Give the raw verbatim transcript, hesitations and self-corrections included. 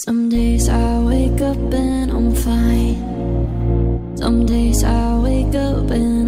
Some days I wake up and I'm fine. Some days I wake up and